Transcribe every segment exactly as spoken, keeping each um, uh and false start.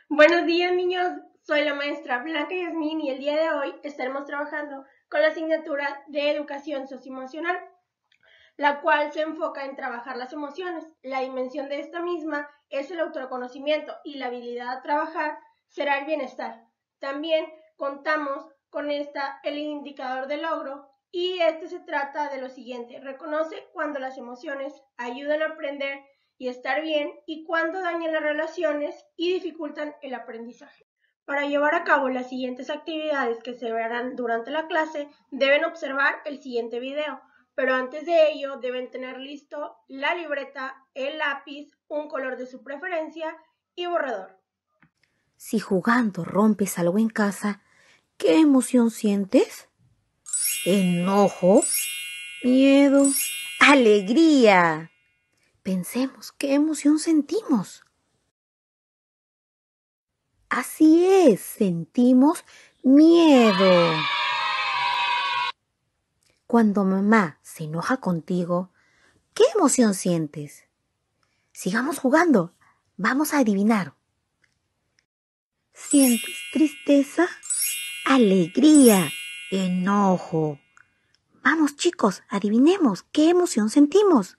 Buenos días, niños. Soy la maestra Blanca Yasmín y el día de hoy estaremos trabajando con la asignatura de Educación Socioemocional, la cual se enfoca en trabajar las emociones. La dimensión de esta misma es el autoconocimiento y la habilidad a trabajar será el bienestar. También contamos con esta el indicador de logro y este se trata de lo siguiente: reconoce cuando las emociones ayudan a aprender y estar bien y cuando dañan las relaciones y dificultan el aprendizaje. Para llevar a cabo las siguientes actividades que se verán durante la clase, deben observar el siguiente video, pero antes de ello deben tener listo la libreta, el lápiz, un color de su preferencia y borrador. Si jugando rompes algo en casa, ¿qué emoción sientes? ¿Enojo? ¿Miedo? ¡Alegría! Pensemos, ¿qué emoción sentimos? Así es, sentimos miedo. Cuando mamá se enoja contigo, ¿qué emoción sientes? Sigamos jugando. Vamos a adivinar. ¿Sientes tristeza? Alegría, enojo. Vamos, chicos, adivinemos qué emoción sentimos.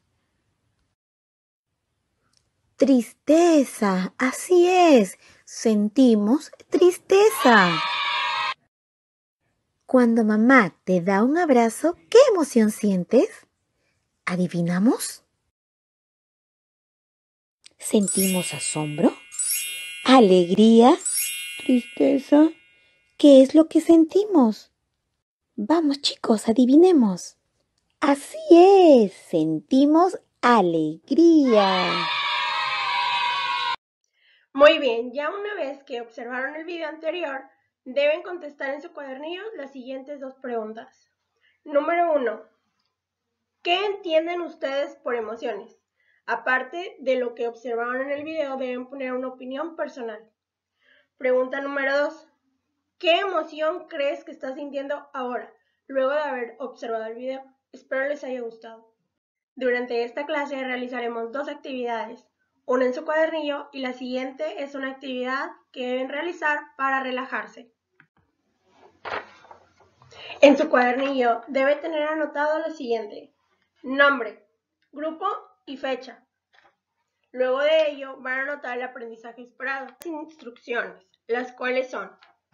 Tristeza, así es, sentimos tristeza. Cuando mamá te da un abrazo, ¿qué emoción sientes? ¿Adivinamos? ¿Sentimos asombro? ¿Alegría? ¿Tristeza? ¿Qué es lo que sentimos? Vamos, chicos, adivinemos. Así es, sentimos alegría. Muy bien, ya una vez que observaron el video anterior, deben contestar en su cuadernillo las siguientes dos preguntas. Número uno. ¿Qué entienden ustedes por emociones? Aparte de lo que observaron en el video, deben poner una opinión personal. Pregunta número dos. ¿Qué emoción crees que estás sintiendo ahora, luego de haber observado el video? Espero les haya gustado. Durante esta clase realizaremos dos actividades, una en su cuadernillo y la siguiente es una actividad que deben realizar para relajarse. En su cuadernillo debe tener anotado lo siguiente: nombre, grupo y fecha. Luego de ello van a anotar el aprendizaje esperado. Las instrucciones, las cuales son: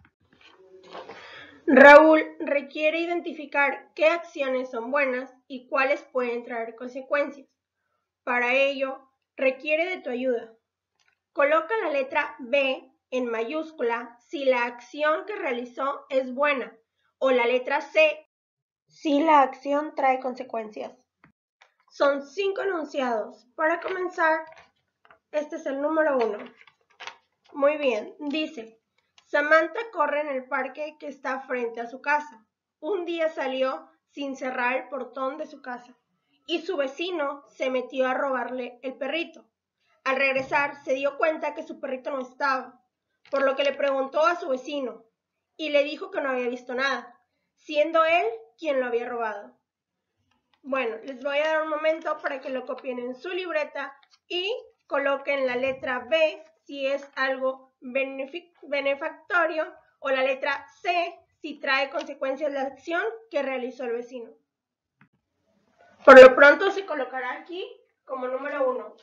Raúl requiere identificar qué acciones son buenas y cuáles pueden traer consecuencias. Para ello, requiere de tu ayuda. Coloca la letra B en mayúscula si la acción que realizó es buena o la letra C si la acción trae consecuencias. Son cinco enunciados. Para comenzar, este es el número uno. Muy bien, dice: Samantha corre en el parque que está frente a su casa. Un día salió sin cerrar el portón de su casa y su vecino se metió a robarle el perrito. Al regresar se dio cuenta que su perrito no estaba, por lo que le preguntó a su vecino y le dijo que no había visto nada, siendo él quien lo había robado. Bueno, les voy a dar un momento para que lo copien en su libreta y coloquen la letra B si es algo benefactorio o la letra C si trae consecuencias la acción que realizó el vecino. Por lo pronto se colocará aquí como número uno.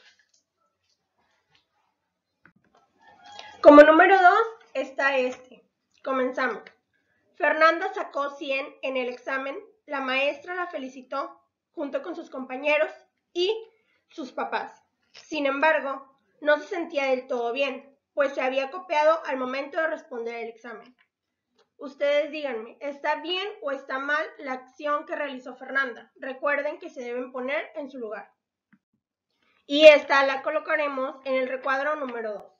Como número dos está este. Comenzamos. Fernanda sacó cien en el examen. La maestra la felicitó junto con sus compañeros y sus papás. Sin embargo, no se sentía del todo bien, pues se había copiado al momento de responder el examen. Ustedes díganme, ¿está bien o está mal la acción que realizó Fernanda? Recuerden que se deben poner en su lugar. Y esta la colocaremos en el recuadro número dos.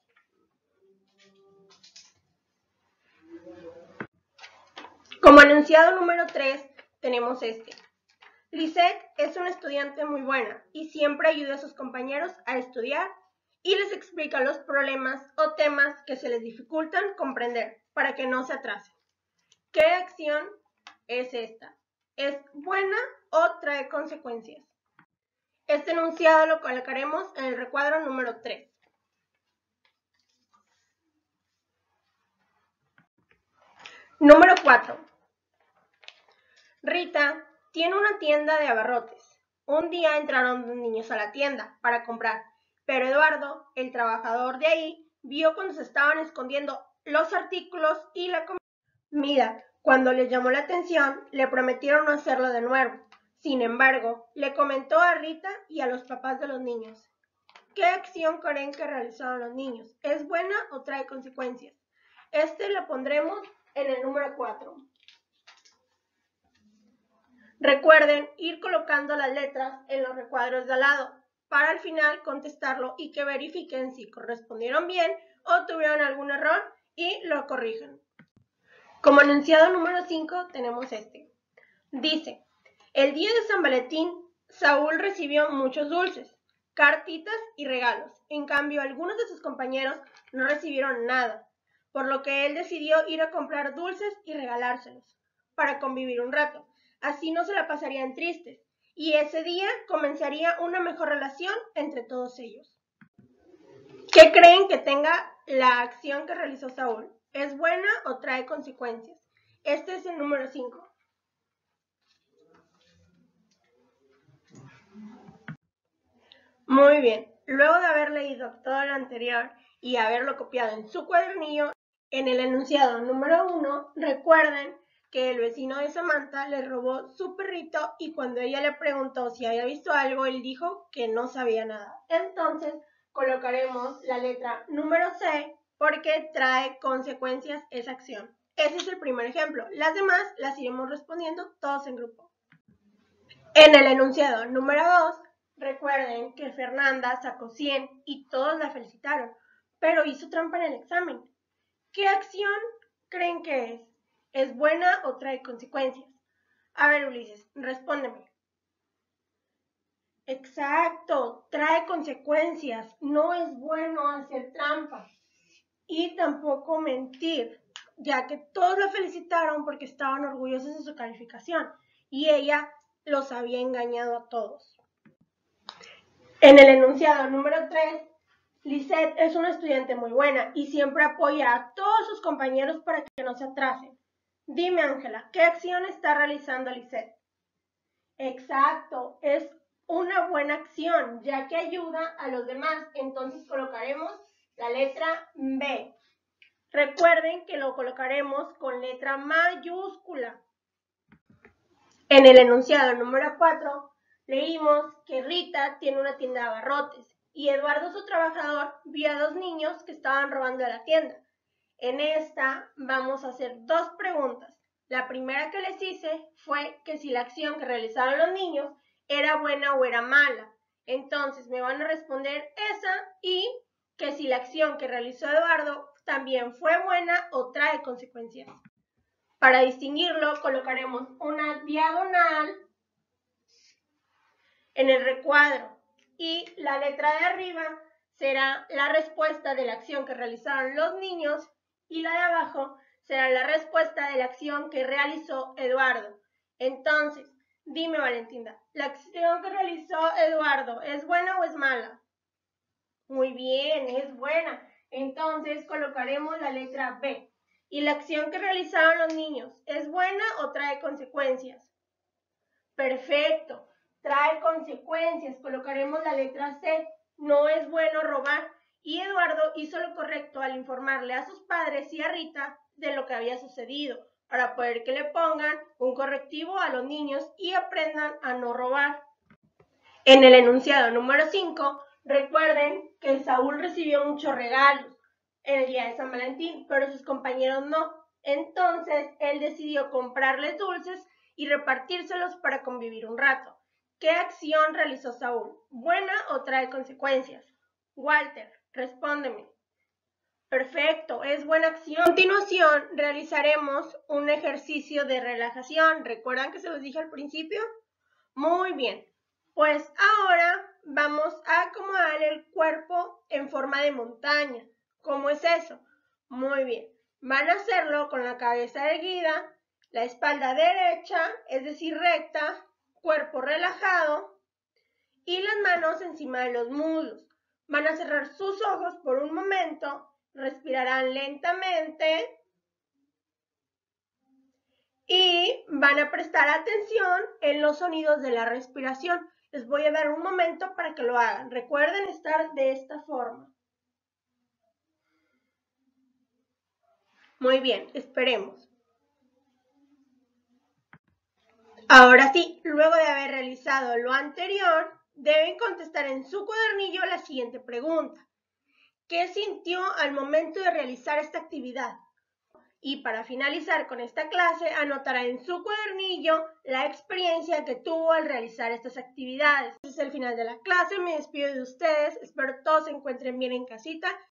Como enunciado número tres tenemos este. Lisette es una estudiante muy buena y siempre ayuda a sus compañeros a estudiar y les explica los problemas o temas que se les dificultan comprender para que no se atrasen. ¿Qué acción es esta? ¿Es buena o trae consecuencias? Este enunciado lo colocaremos en el recuadro número tres. Número cuatro. Rita tiene una tienda de abarrotes. Un día entraron dos niños a la tienda para comprar, pero Eduardo, el trabajador de ahí, vio cuando se estaban escondiendo los artículos y la comida. Cuando les llamó la atención, le prometieron no hacerlo de nuevo. Sin embargo, le comentó a Rita y a los papás de los niños. ¿Qué acción creen que realizaron los niños? ¿Es buena o trae consecuencias? Este lo pondremos en el número cuatro. Recuerden ir colocando las letras en los recuadros de al lado para al final contestarlo y que verifiquen si correspondieron bien o tuvieron algún error y lo corrijan. Como enunciado número cinco tenemos este. Dice, el día de San Valentín, Saúl recibió muchos dulces, cartitas y regalos. En cambio, algunos de sus compañeros no recibieron nada, por lo que él decidió ir a comprar dulces y regalárselos para convivir un rato. Así no se la pasarían tristes y ese día comenzaría una mejor relación entre todos ellos. ¿Qué creen que tenga la acción que realizó Saúl? ¿Es buena o trae consecuencias? Este es el número cinco. Muy bien, luego de haber leído todo lo anterior y haberlo copiado en su cuadernillo, en el enunciado número uno, recuerden que el vecino de Samantha le robó su perrito y cuando ella le preguntó si había visto algo, él dijo que no sabía nada. Entonces, colocaremos la letra número C porque trae consecuencias esa acción. Ese es el primer ejemplo. Las demás las iremos respondiendo todos en grupo. En el enunciado número dos, recuerden que Fernanda sacó cien y todos la felicitaron, pero hizo trampa en el examen. ¿Qué acción creen que es? ¿Es buena o trae consecuencias? A ver, Ulises, respóndeme. Exacto, trae consecuencias. No es bueno hacer trampa y tampoco mentir, ya que todos la felicitaron porque estaban orgullosos de su calificación y ella los había engañado a todos. En el enunciado número tres, Lisette es una estudiante muy buena y siempre apoya a todos sus compañeros para que no se atrasen. Dime, Ángela, ¿qué acción está realizando Lisette? Exacto, es una buena acción, ya que ayuda a los demás. Entonces colocaremos la letra B. Recuerden que lo colocaremos con letra mayúscula. En el enunciado número cuatro, leímos que Rita tiene una tienda de abarrotes y Eduardo, su trabajador, vio a dos niños que estaban robando a la tienda. En esta vamos a hacer dos preguntas. La primera que les hice fue que si la acción que realizaron los niños era buena o era mala. Entonces me van a responder esa y que si la acción que realizó Eduardo también fue buena o trae consecuencias. Para distinguirlo, colocaremos una diagonal en el recuadro y la letra de arriba será la respuesta de la acción que realizaron los niños y la de abajo será la respuesta de la acción que realizó Eduardo. Entonces, dime, Valentina, ¿la acción que realizó Eduardo es buena o es mala? Muy bien, es buena. Entonces, colocaremos la letra B. ¿Y la acción que realizaron los niños es buena o trae consecuencias? Perfecto, trae consecuencias. Colocaremos la letra C. No es bueno robar. Y Eduardo hizo lo correcto al informarle a sus padres y a Rita de lo que había sucedido, para poder que le pongan un correctivo a los niños y aprendan a no robar. En el enunciado número cinco, recuerden que Saúl recibió muchos regalos en el día de San Valentín, pero sus compañeros no. Entonces, él decidió comprarles dulces y repartírselos para convivir un rato. ¿Qué acción realizó Saúl? ¿Buena o trae consecuencias? Walter, respóndeme. Perfecto, es buena acción. A continuación, realizaremos un ejercicio de relajación. ¿Recuerdan que se los dije al principio? Muy bien. Pues ahora vamos a acomodar el cuerpo en forma de montaña. ¿Cómo es eso? Muy bien. Van a hacerlo con la cabeza erguida, la espalda derecha, es decir, recta, cuerpo relajado y las manos encima de los muslos. Van a cerrar sus ojos por un momento, respirarán lentamente van a prestar atención en los sonidos de la respiración. Les voy a dar un momento para que lo hagan. Recuerden estar de esta forma. Muy bien, esperemos. Ahora sí, luego de haber realizado lo anterior, deben contestar en su cuadernillo la siguiente pregunta. ¿Qué sintió al momento de realizar esta actividad? Y para finalizar con esta clase, anotará en su cuadernillo la experiencia que tuvo al realizar estas actividades. Este es el final de la clase, me despido de ustedes, espero todos se encuentren bien en casita.